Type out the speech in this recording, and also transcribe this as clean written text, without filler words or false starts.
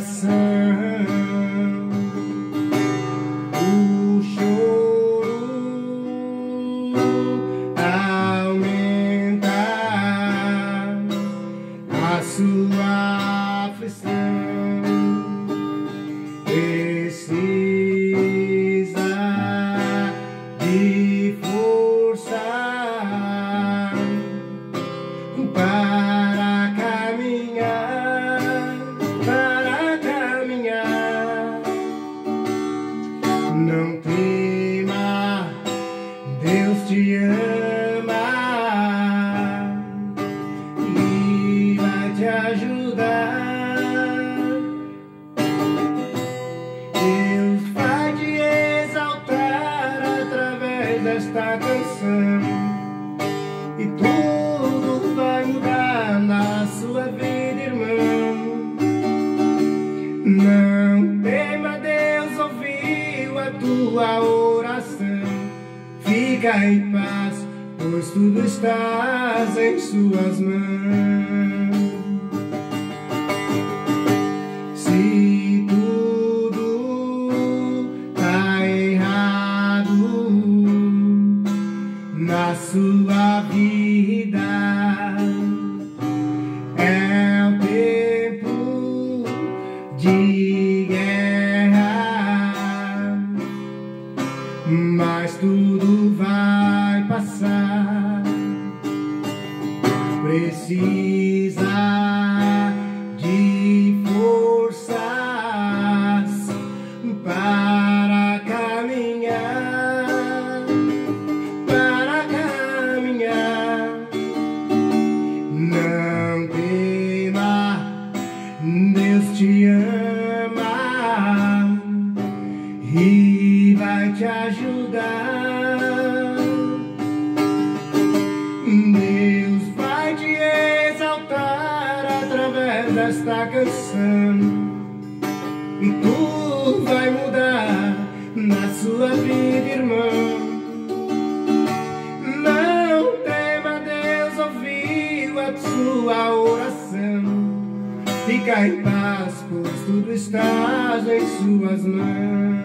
coração. O choro aumenta a sua aflição. Precisa de força para caminhar, para caminhar. Não tema, Deus te ama e vai te ajudar. Deus vai te exaltar através desta canção, e tudo vai mudar na sua vida, irmão. Não tema, Deus ouviu a tua oração. Fica em paz, pois tudo estás em suas mãos. Se tudo tá errado na sua vida, é o tempo de guerra, mas tudo vai passar. Precisa de forças para caminhar, para caminhar. Não tema, Deus te ama e vai te ajudar. Deus vai te exaltar através desta canção, e tudo vai mudar na sua vida, irmão. Não tema, Deus ouviu a sua oração. Fica em paz, pois tudo está em suas mãos.